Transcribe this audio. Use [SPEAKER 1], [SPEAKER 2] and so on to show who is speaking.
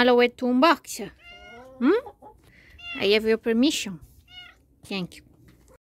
[SPEAKER 1] allow it to unbox. I have your permission. Thank you.